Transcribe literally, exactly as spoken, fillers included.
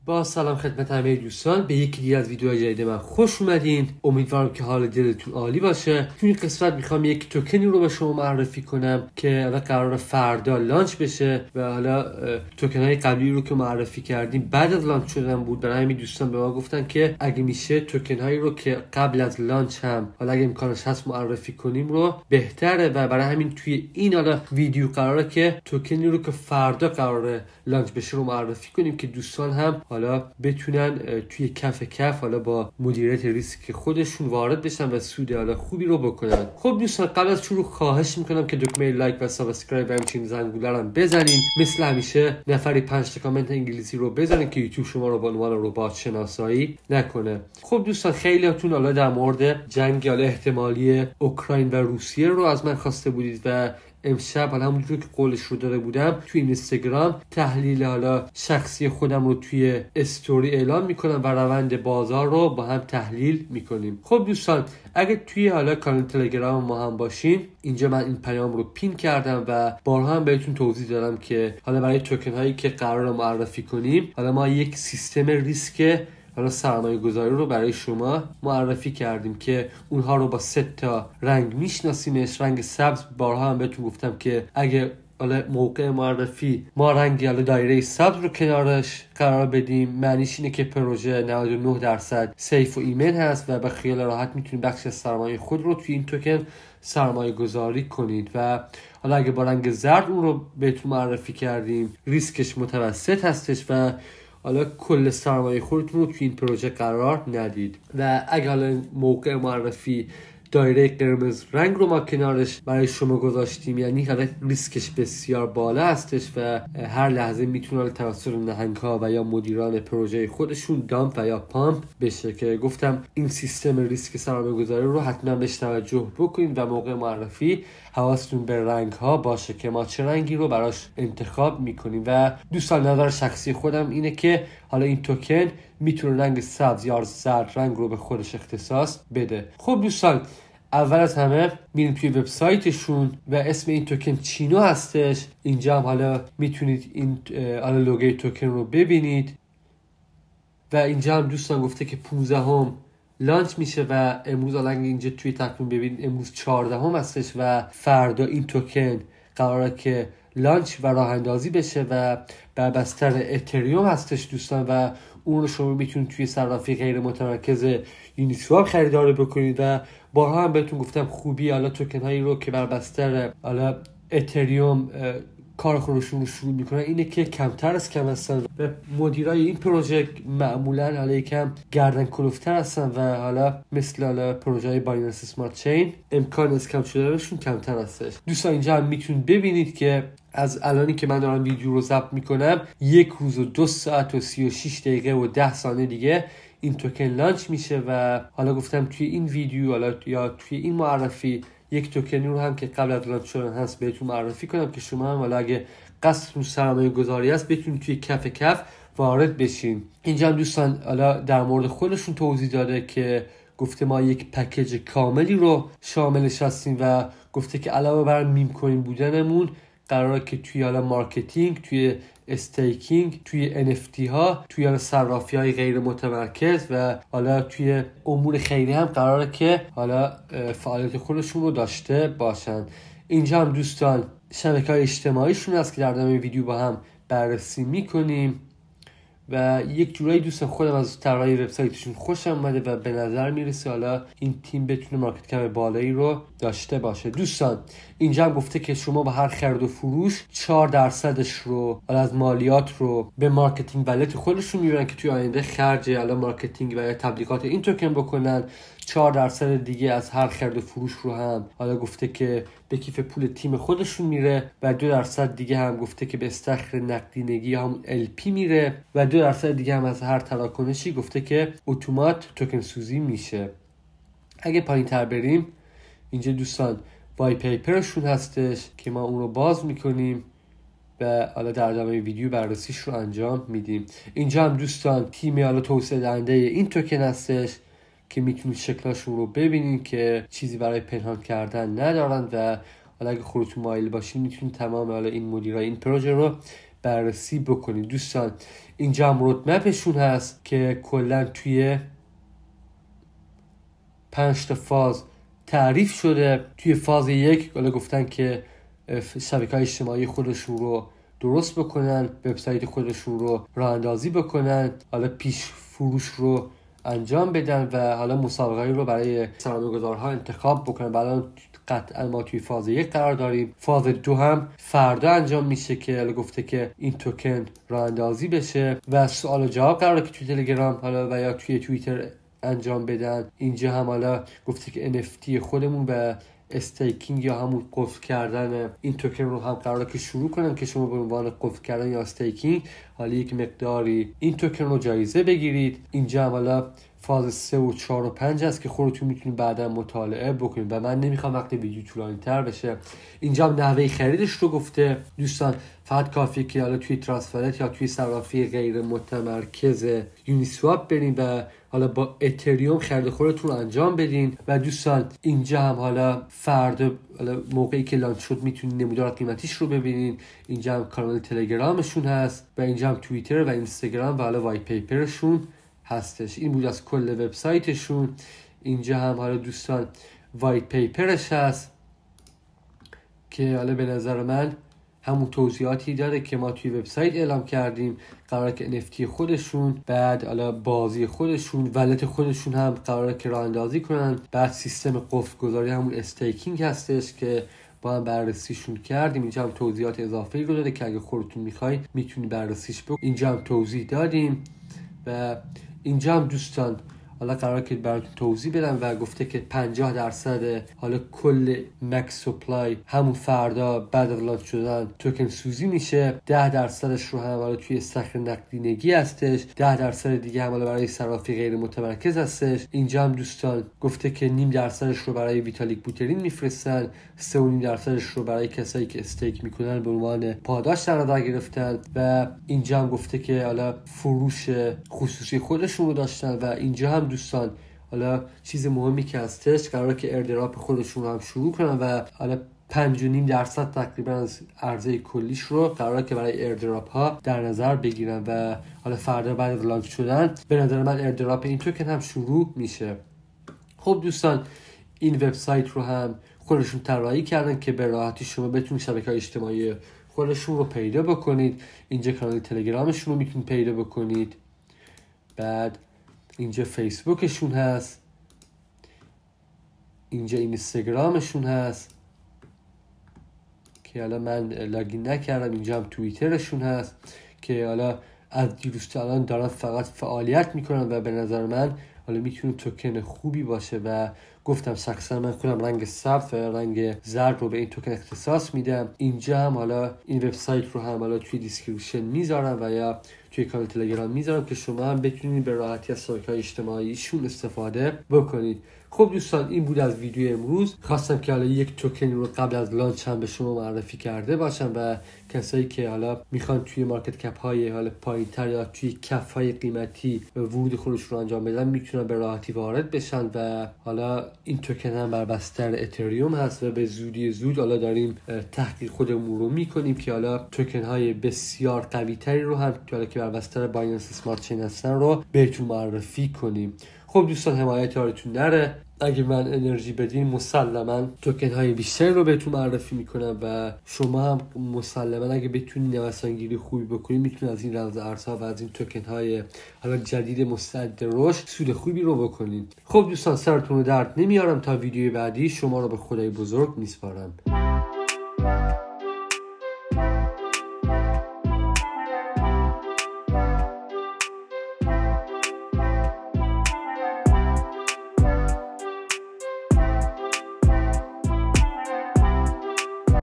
با سلام خدمت همه دوستان، به یکی دیگه از ویدیوهای جدید من خوش اومدین. امیدوارم که حال دلتون عالی باشه. تو این قسمت میخوام یک توکنی رو به شما معرفی کنم که حالا قرار فردا لانچ بشه و حالا توکن‌های قبلی رو که معرفی کردیم بعد از لانچ شدن بود. برای همین دوستان به ما گفتن که اگه میشه توکن‌هایی رو که قبل از لانچ هم حالا اگه امکانش هست معرفی کنیم رو بهتره و برای همین توی این حالا ویدیو قراره که توکنی رو که فردا قراره لانچ بشه رو معرفی کنیم که دوستان هم حالا بتونن توی کف کف حالا با مدیریت ریسک خودشون وارد بشن و سود حالا خوبی رو بکنن. خب دوستان، قبل از شروع خواهش میکنم که دکمه لایک و سابسکرایب و همچنین زنگوله رو بزنین. مثل همیشه نفری پنج تا کامنت انگلیسی رو بزنین که یوتیوب شما رو به عنوان ربات شناسایی نکنه. خب دوستان، خیلیاتون حالا در مورد جنگ حالا احتمالی اوکراین و روسیه رو از من خواسته بودید و امشب حالا همونجور که قولش رو داده بودم توی اینستاگرام تحلیل حالا شخصی خودم رو توی استوری اعلام میکنم و روند بازار رو با هم تحلیل میکنیم. خب دوستان، اگه توی حالا کانال تلگرام ما هم باشین، اینجا من این پیام رو پین کردم و بارها هم بهتون توضیح دادم که حالا برای توکن هایی که قرار معرفی کنیم حالا ما یک سیستم ریسک حالا سرمایه گذاری رو برای شما معرفی کردیم که اونها رو با سه تا رنگ میشناسیمش. رنگ سبز بارها هم بهتون گفتم که اگه حالا موقع معرفی ما رنگ حالا دایره سبز رو کنارش قرار بدیم، معنیش اینه که پروژه نود و نه درصد سیف و ایمن هست و به خیال راحت میتونید بخش سرمایه خود رو توی این توکن سرمایه گذاری کنید. و حالا اگه با رنگ زرد اون رو بهتون معرفی کردیم، ریسکش متوسط هستش و حالا کل سرمایه خودتون رو توی این پروژه قرار ندید. و اگه حالا موقع معرفی دایره قرمز رنگ رو ما کنارش برای شما گذاشتیم، یعنی حالا ریسکش بسیار بالا هستش و هر لحظه میتونه توسط نهنگ‌ها و یا مدیران پروژه خودشون دامپ و یا پامپ بشه که گفتم این سیستم ریسک سرمایه‌گذاری رو حتما بهش توجه بکنید و موقع معرفی حواستون به رنگ‌ها باشه که ما چه رنگی رو براش انتخاب میکنیم. و دوستان، نظر شخصی خودم اینه که حالا این توکن میتونه رنگ سبز یا زرد رنگ رو به خودش اختصاص بده. خب دوستان، اول از همه میریم توی وبسایتشون و اسم این توکن چینو هستش. اینجا هم حالا میتونید این حالا لوگوی توکن رو ببینید و اینجا هم دوستان گفته که پانزدهم لانچ میشه و امروز حالا اینجا توی تقویم ببینید امروز چهاردهم هستش و فردا این توکن قراره که لانچ و راه اندازی بشه و بر بستر اتریوم هستش دوستان و اون رو شما میتونید توی صرافی غیر متمرکز یونیسواب خریداری بکنید. و بارها هم بهتون گفتم خوبی حالا توکن هایی رو که بر بستر حالا اتریوم کار خودشون رو شروع میکنن اینه که کمتر از کم هستن و مدیرای این پروژه معمولا حالا یکم گردن کلوفتر هستن و حالا مثل حالا پروژه بایننس اسمارت چین امکان از کم شدنشون کمتر هستش. دوستان اینجا هم میتونید ببینید که از الانی که من دارم ویدیو رو ضبط میکنم یک روز و دو ساعت و سی و شش دقیقه و ده ثانیه دیگه این توکن لانچ میشه و حالا گفتم توی این ویدیو حالا یا توی این معرفی یک توکنی رو هم که قبل از لانچ شدن هست بهتون معرفی کنم که شما هم حالا اگه قصدتون سرمایه گذاری هست بتونید توی کف کف وارد بشین. اینجا هم دوستان حالا در مورد خودشون توضیح داده که گفته ما یک پکیج کاملی رو شاملش هستیم و گفته که علاوه بر میم کوین بودنمون قراره که توی حالا مارکتینگ، توی استیکینگ، توی ان اف تی ها، توی حالا صرافی های غیر متمرکز و حالا توی امور خیری هم قراره که حالا فعالیت خودشون رو داشته باشن. اینجا هم دوستان شبکه های اجتماعیشون هست که در ادامه ویدیو با هم بررسی میکنیم و یک جورایی دوستان خودم از طراحی وبسایتشون خوشم اومده و به نظر میرسه حالا این تیم بتونه مارکت کپ بالایی رو داشته باشه. دوستان اینجا هم گفته که شما با هر خرید و فروش چهار درصدش رو از مالیات رو به مارکتینگ ولت خودشون میبرن که توی آینده خرج حالا مارکتینگ و تبلیغات این توکن بکنن. چهار درصد دیگه از هر خرید و فروش رو هم حالا گفته که به کیف پول تیم خودشون میره و دو درصد دیگه هم گفته که به استخر نقدینگی همون ال پی میره و دو درصد دیگه هم از هر تراکنشی گفته که اتومات توکن سوزی میشه. اگه پایین تر بریم اینجا دوستان وای پیپرشون هستش که ما اون رو باز میکنیم و حالا در ادامه ویدیو بررسیش رو انجام میدیم. اینجا هم دوستان تیم حالا توسعه دهنده این توکن هستش که میتونید شکلاشون رو ببینید که چیزی برای پنهان کردن ندارن و حالا اگه خودتون مایل باشین میتونید تمام حالا این مدیرای این پروژه رو بررسی بکنید. دوستان اینجا هم رودمپشون هست که کلا توی پنج تا فاز تعریف شده. توی فاز یک حالا گفتن که شبکه‌های اجتماعی خودشون رو درست بکنن، وبسایت خودشون رو راه اندازی بکنن، حالا پیش فروش رو انجام بدن و حالا مسابقه‌ای رو برای سرمایه‌گذارها انتخاب بکنن. بعدا قطعا ما توی فاز یک قرار داریم. فاز دو هم فردا انجام میشه که حالا گفته که این توکن راه اندازی بشه و سوال و جواب قراره که توی تلگرام حالا و یا توی توییتر انجام بدن. اینجا هم حالا گفته که ان اف تی خودمون و استیکینگ یا همون قفل کردن این توکن رو هم قراره که شروع کنن که شما به عنوان قفل کردن یا استیکینگ حالا یک مقداری این توکن رو جایزه بگیرید. اینجا هم حالا فاز سه و چهار و پنج هست که خودتون میتونید بعدا مطالعه بکنید و من نمیخوام وقتی ویدیو طولانی تر بشه. اینجا هم نحوه خریدش رو گفته. دوستان فقط کافیه که حالا توی ترانسفرت یا توی صرافی غیر متمرکز یونی سواب برین و حالا با اتریوم خرید خودتون رو انجام بدین. و دوستان اینجا هم حالا فردا حالا موقعی که لانچ شد میتونید نمودار قیمتیش رو ببینین. اینجا هم کانال تلگرامشون هست و اینجا هم توییتر و اینستاگرام و حالا وایت پیپرشون هستش. این بود از کل وبسایتشون. اینجا هم حالا دوستان وایت پیپرش هست که حالا به نظر من همون توضیحاتی داره که ما توی وبسایت اعلام کردیم. قراره که ان اف تی خودشون، بعد حالا بازی خودشون، ولت خودشون هم قراره که راه اندازی کنن. بعد سیستم قفل گذاری همون استیکینگ هستش که با هم بررسیشون کردیم. اینجا هم توضیحات اضافه‌ای رو داده که اگه خودتون میخوای میتونی بررسیش بکنید. اینجا هم توضیح دادیم و اینجا هم دوستان حالا قراره که براتون توضیح بدم و گفته که پنجاه درصد حالا کل مکس سپلای همون فردا بعد از لانچ شدن توکن سوزی میشه. ده درصدش رو هم حالا توی استخر نقدینگی هستش. ده درصد دیگه هم حالا برای صرافی غیر متمرکز هستش. اینجا هم دوستان گفته که نیم درصدش رو برای ویتالیک بوترین میفرستن. سه و نیم درصدش رو برای کسایی که استیک میکنن به عنوان پاداش در نظر گرفتن. و اینجا هم گفته که حالا فروش خصوصی خودشون رو داشتن. و اینجا هم دوستان حالا چیز مهمی که هستش قراره که ایردراپ خودشون رو هم شروع کنن و حالا پنج و نیم درصد تقریبا از عرضه کلیش رو قراره که برای ایردراپ ها در نظر بگیرن و حالا فردا بعد از لانچ شدن به نظر من ایردراپ این توکن هم شروع میشه. خب دوستان این وبسایت رو هم خودشون طراحی کردن که به راحتی شما بتونید شبکه‌های اجتماعی خودشون رو پیدا بکنید. اینجا کانال تلگرامشون رو میتونید پیدا بکنید. بعد اینجا فیسبوکشون هست، اینجا اینستاگرامشون هست که حالا من لاگین نکردم. اینجا هم توییترشون هست که حالا از دیروز تا الان دارن فقط فعالیت میکنن و به نظر من حالا میتونه توکن خوبی باشه و گفتم شخصا من خودم رنگ سبز و رنگ زرد رو به این توکن اختصاص میدم. اینجا هم حالا این وبسایت رو هم حالا توی دیسکریپشن میذارم و یا توی کانال تلگرام میذارم که شما هم بتونید به راحتی از شبکه‌های اجتماعیشون استفاده بکنید. خب دوستان این بود از ویدیو امروز. خواستم که حالا یک توکن رو قبل از لانچ هم به شما معرفی کرده باشم و کسایی که حالا میخوان توی مارکت کپ های حالا پایین‌تر یا توی کف های قیمتی ورود خودش رو انجام بدن میتونن به راحتی وارد بشن. و حالا این توکن هم بر بستر اتریوم هست و به زودی زود حالا داریم تحقیق خودمون رو میکنیم که حالا توکن های بسیار قوی تری رو هم که حالا که بر بستر بایننس اسمارت چین هستن رو بهتون معرفی کنیم. خب دوستان حمایت یارتون نره. اگه من انرژی بدین مسلما توکن های بیشتری رو بهتون معرفی میکنم و شما هم مسلما اگه بتونید نوسانگیری خوبی بکنید میتونید از این رمز ارزها و از این توکن های حالا جدید مستعد رشد سود خوبی رو بکنید. خب دوستان سرتون رو درد نمیارم. تا ویدیو بعدی شما رو به خدای بزرگ میسپارم.